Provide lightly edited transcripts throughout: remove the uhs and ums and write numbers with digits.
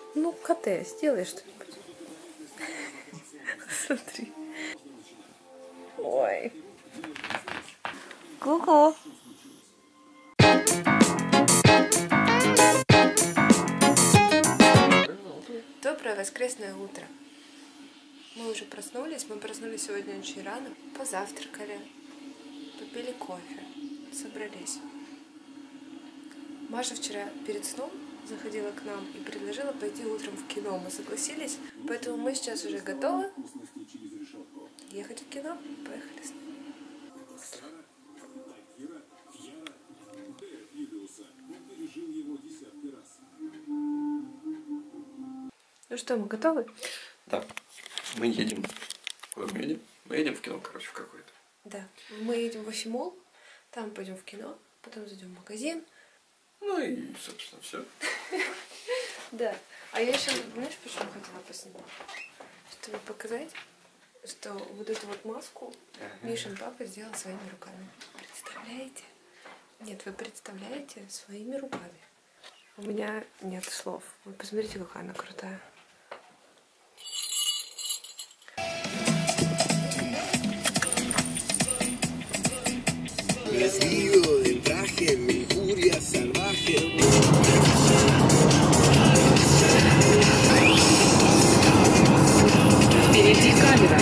Ну, КТ, сделай что-нибудь. Смотри. Ой. Ку-ку. Доброе воскресное утро. Мы уже проснулись. Мы проснулись сегодня очень рано. Позавтракали. Попили кофе. Собрались. Маша вчера перед сном заходила к нам и предложила пойти утром в кино. Мы согласились. Поэтому мы сейчас уже готовы ехать в кино. Поехали с нами. Ну что, мы готовы? Да. Мы едем. Куда мы едем? Мы едем в кино, короче, в какое-то. Да. Мы едем в Афимол, там пойдем в кино, потом зайдем в магазин. Ну и, собственно, все. Да. А я еще, знаешь, почему хотела поснимать? Чтобы показать, что вот эту вот маску Мишин папа сделал своими руками. Представляете? Нет, вы представляете своими руками. У меня нет слов. Вы посмотрите, какая она крутая. Vestido de traje, mi furia salvaje. Впереди камера.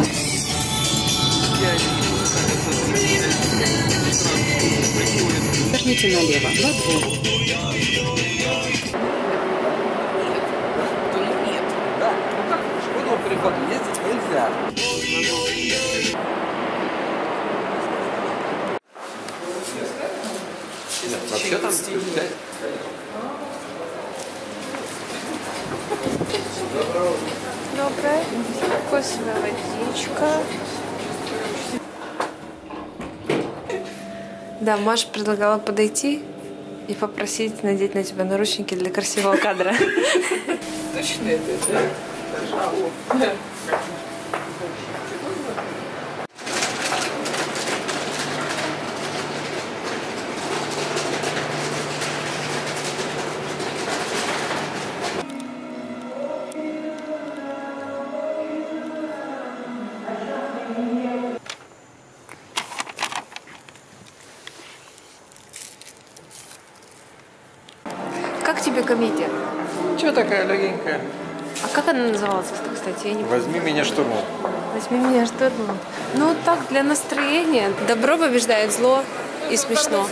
Поверните налево. Во двор. Да. Ну как в школьном переходе ездить нельзя. Вообще там Добрая, вкусная водичка. Да, Маша предлагала подойти и попросить надеть на тебя наручники для красивого кадра. Точно это, да? Как тебе комедия? Чего такая легенькая? А как она называлась, кстати? Я не помню. Возьми меня штурмом. Возьми меня штурмом. Ну так, для настроения. Добро побеждает зло и смешно.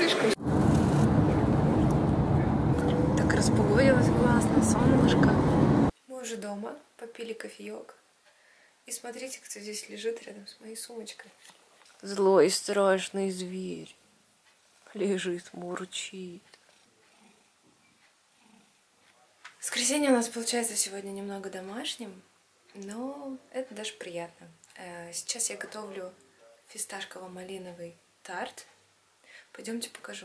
Так распогодилось классно, солнышко. Мы уже дома, попили кофеек. И смотрите, кто здесь лежит рядом с моей сумочкой. Злой страшный зверь. Лежит, мурчит. Воскресенье у нас получается сегодня немного домашним, но это даже приятно. Сейчас я готовлю фисташково-малиновый тарт. Пойдемте покажу.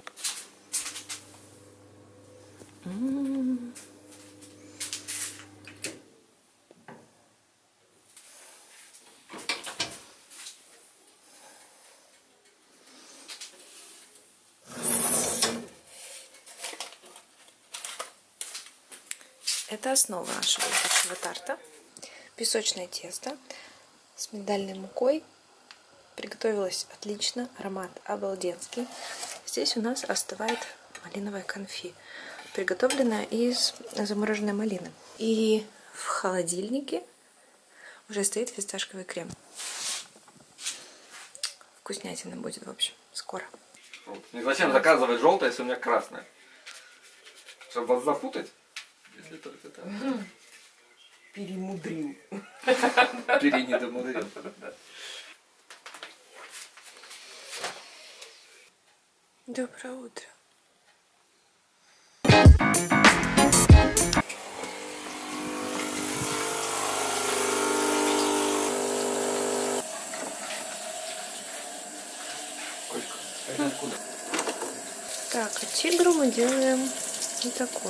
Это основа нашего тарта. Песочное тесто с миндальной мукой. Приготовилось отлично, аромат обалденский. Здесь у нас остывает малиновое конфи, приготовленное из замороженной малины. И в холодильнике уже стоит фисташковый крем. Вкуснятина будет, в общем, скоро. Зачем заказывать желтое, если у меня красное? Чтобы вас запутать? Если только так. Перемудрил. Перенедомудрил. Доброе утро. Так, а тигру мы делаем вот такой.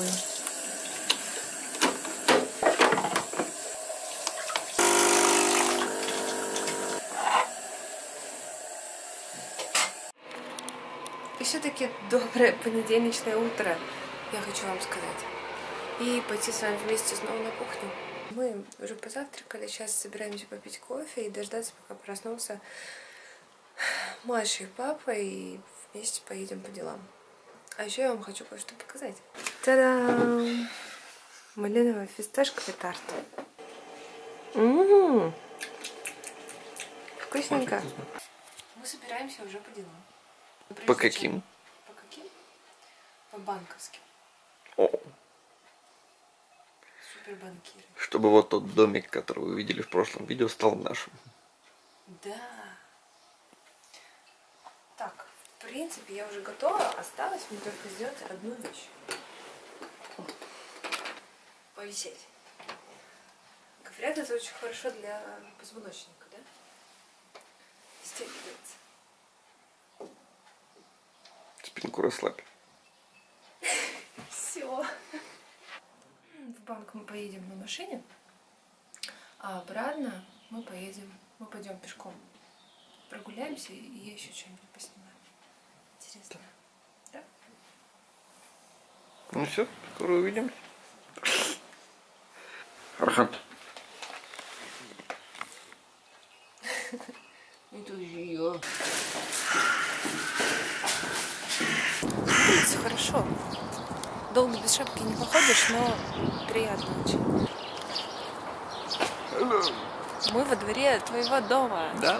И все-таки доброе понедельничное утро, я хочу вам сказать. и пойти с вами вместе снова на кухню. Мы уже позавтракали, сейчас собираемся попить кофе и дождаться, пока проснутся Маша и папа, и вместе поедем по делам. А еще я вам хочу кое-что показать. Та-дам! Малиновый фисташковый тарт. Вкусненько. Мы собираемся уже по делам. По каким? По каким? По банковским. О. Супербанкиры. Чтобы вот тот домик, который вы видели в прошлом видео, стал нашим. Да. Так, в принципе, я уже готова. Осталось мне только сделать одну вещь. Повисеть. Говорят, это очень хорошо для позвоночника, да? Стягивается. Спинку расслабь. Все. В банк мы поедем на машине, а обратно мы пойдем пешком. Прогуляемся, и я еще что-нибудь поснимаю. Интересно. Да? Ну все, скоро увидимся. Хорошо. Это же ее. Смотрите, хорошо. Долго без шапки не походишь, но приятно очень. Мы во дворе твоего дома. Да?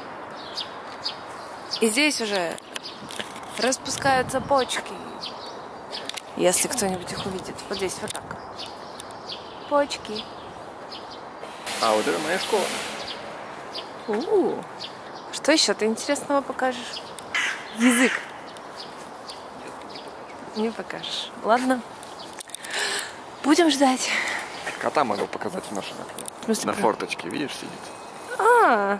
И здесь уже распускаются почки. Если кто-нибудь их увидит. Вот здесь, вот так. Почки. А вот это моя школа. Что еще ты интересного покажешь? Язык. Не покажешь. Ладно. Будем ждать. Кота могу показать в нашем окне. На форточке, видишь, сидит. А.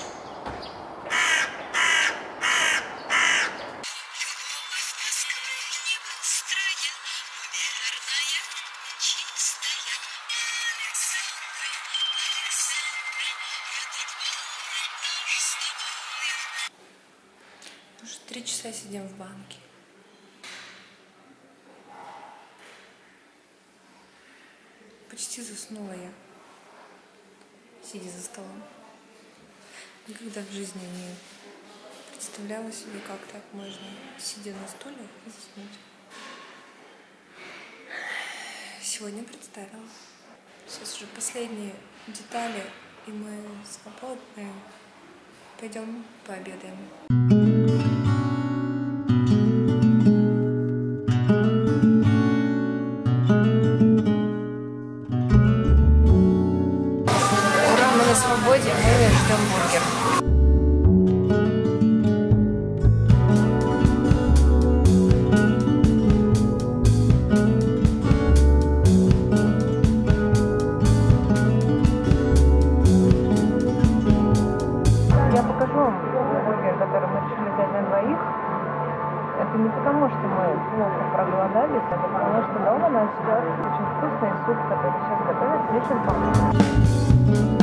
Уже 3 часа сидим в банке. Почти заснула я, сидя за столом. Никогда в жизни не представляла себе, как так можно, сидя на стуле, и заснуть. Сегодня представила. Сейчас уже последние детали, и мы свободны. Пойдем пообедаем. На свободе мы ждем бургер. Я покажу вам бургер, который мы решили взять на двоих. Это не потому, что мы плохо проголодались, это потому, что дома нас ждет очень вкусный суп, который сейчас готовят с Мишин папой.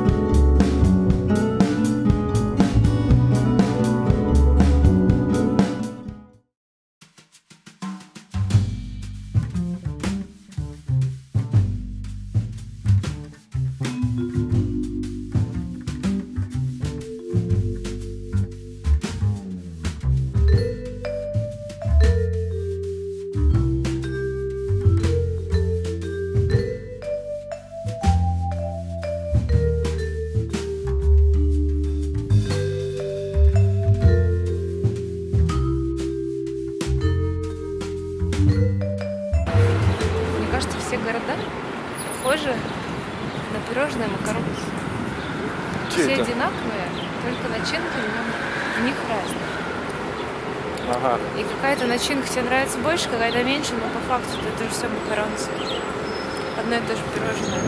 Города похожи на пирожные макароны. Все одинаковые, только начинка в них разная. Ага. И какая-то начинка тебе нравится больше, какая-то меньше, но по факту это же все макароны. Одно и то же пирожное.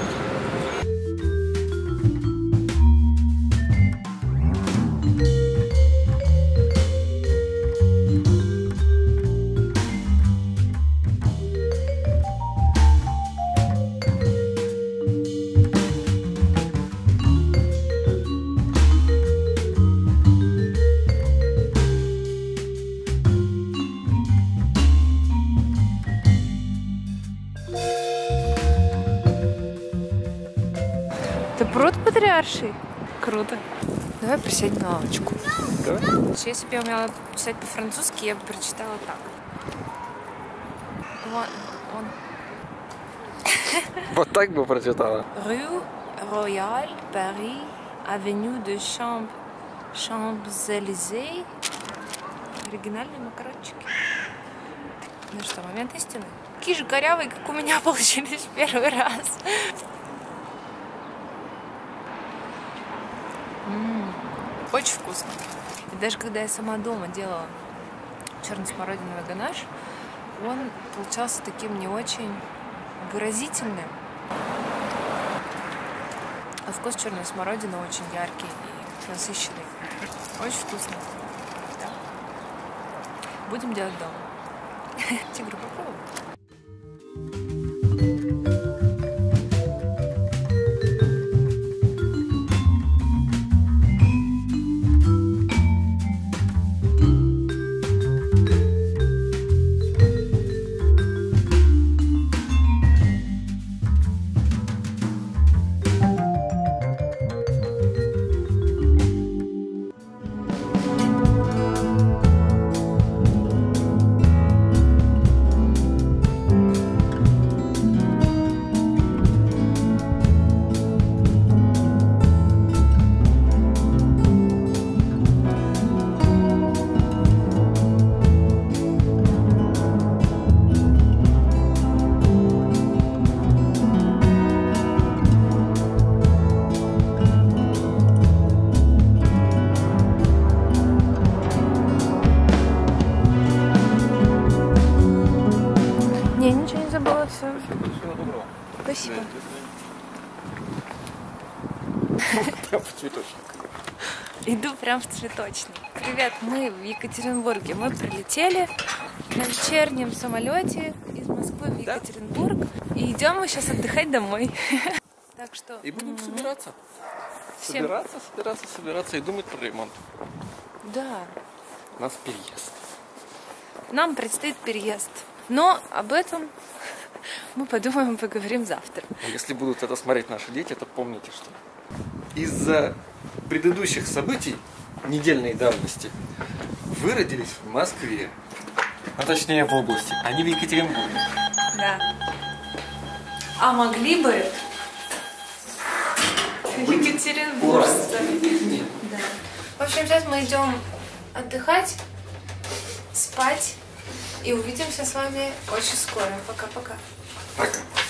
Это пруд Патриарший? Круто. Давай присядем на лавочку. Давай. Если бы я умела писать по-французски, я бы прочитала так. Он. Вот так бы прочитала. Rue Royale, Paris, Avenue de Champs-Élysées. Оригинальные макарончики. Ну что, момент истины? Такие же корявые, как у меня получились в первый раз. Очень вкусно. И даже когда я сама дома делала черно-смородиновый ганаш, он получался таким не очень выразительным. А вкус черной смородины очень яркий и насыщенный. Очень вкусно. Да. Будем делать дома. Тигру попробуем. Не, ничего не забыла, все. Спасибо. Прям в цветочник. Иду прям в цветочник. Привет, мы в Екатеринбурге. Мы прилетели на вечернем самолете из Москвы в Екатеринбург. И идем мы сейчас отдыхать домой. Так что... И будем собираться. Всем- Собираться и думать про ремонт. Да, У нас переезд. нам предстоит переезд. Но об этом мы подумаем и поговорим завтра. Если будут это смотреть наши дети, то помните, что из-за предыдущих событий недельной давности вы родились в Москве, а точнее в области, а не в Екатеринбурге. Да. А могли бы екатеринбуржцы. Да. В общем, сейчас мы идем отдыхать, спать и увидимся с вами очень скоро. Пока-пока. Пока.